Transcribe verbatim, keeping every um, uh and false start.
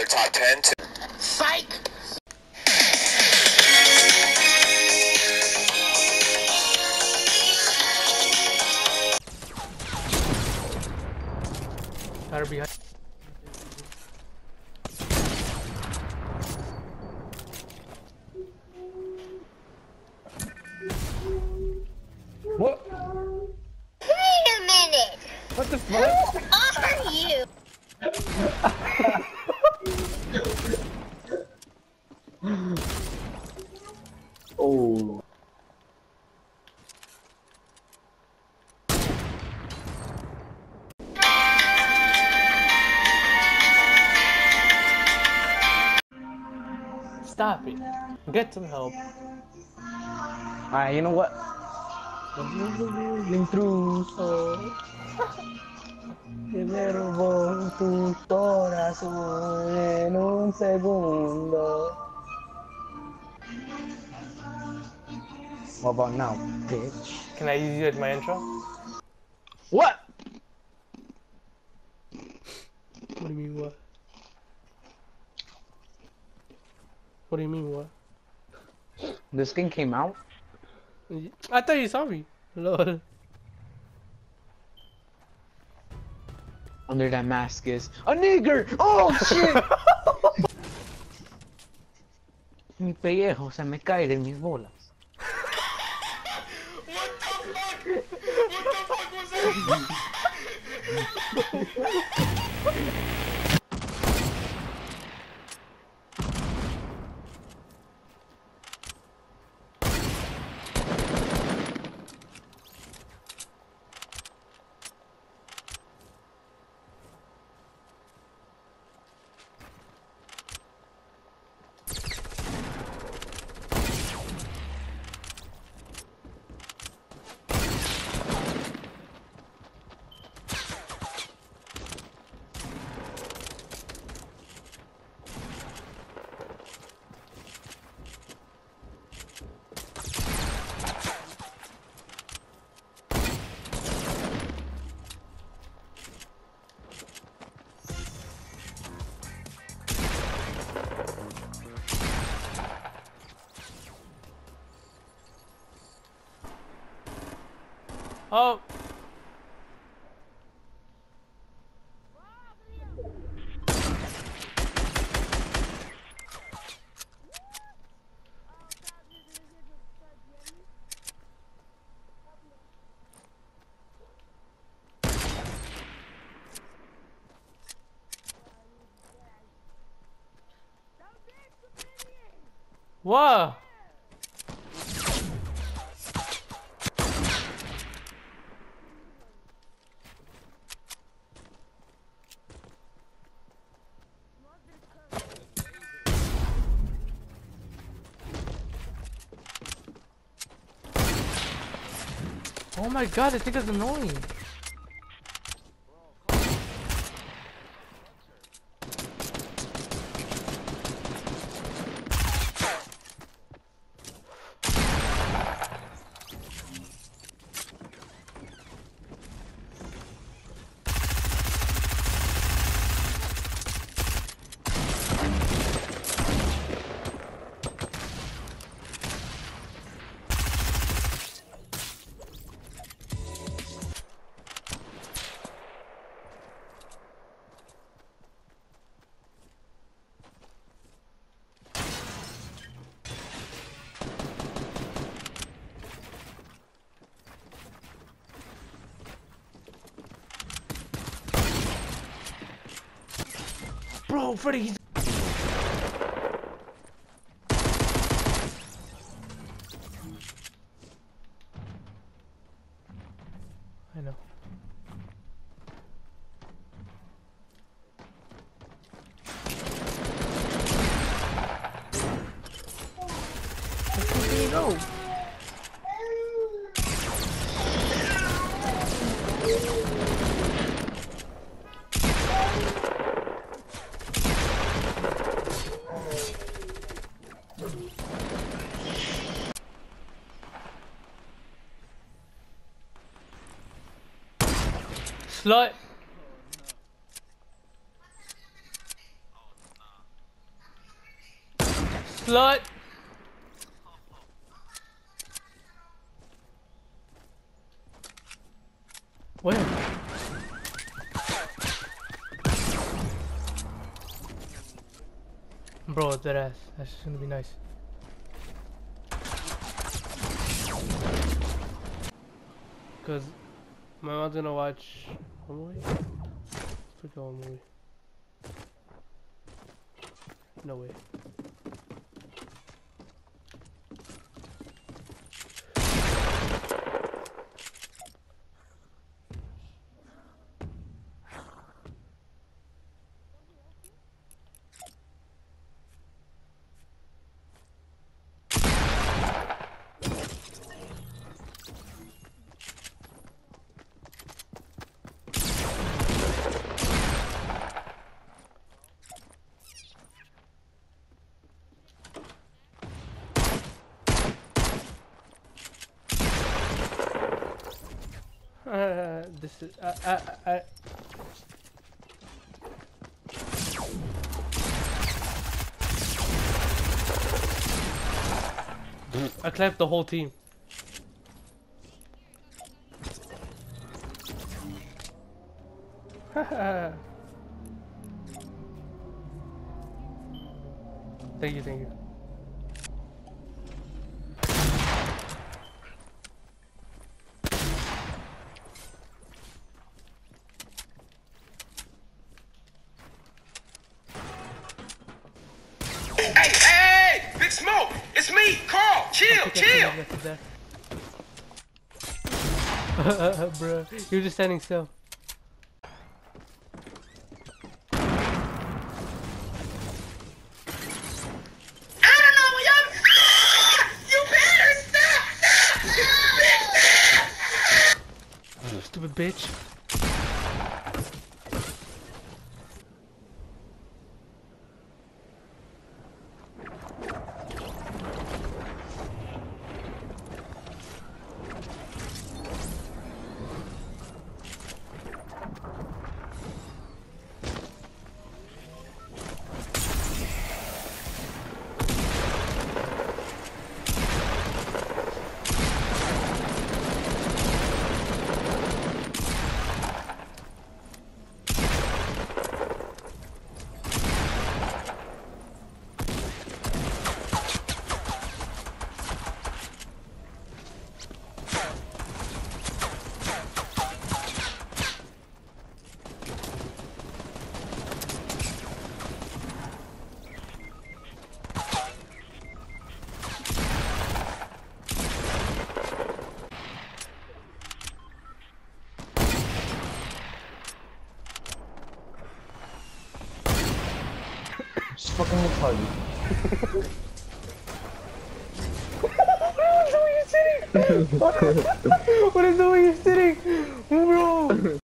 another top ten to Psych! Got her behind. What? Wait a minute! What the fuck? Who are you? Oh. Stop it. Get some help. Alright, you know what? Intruso. Que me robó tu corazón en un segundo. What about now, bitch? Can I use you as my intro? What? What do you mean what? What do you mean what? This skin came out? I thought you saw me. Lord. Under that mask is a nigger! Oh shit! Mi pellejo se me cae de mis bolas. What the fuck? What the fuck was that? Oh. Whoa. Oh my god, this thing is annoying. Bro, Freddy, he's... I know. Where did he go? Slut. slut! Where? Bro, that ass. That's just gonna be nice. Cause my mom's gonna watch one movie. Let's look at one movie. No way. Uh, this is I I I. I clapped the whole team. Thank you, thank you. Hey, hey, hey! Big Smoke! It's me, Carl! Chill, chill! Bro, you're just standing still. I don't know what y'all... Ah! You better stop! Stop! Stupid bitch. Just fucking retarded. What is the way you're sitting? What is the way you're sitting? Bro!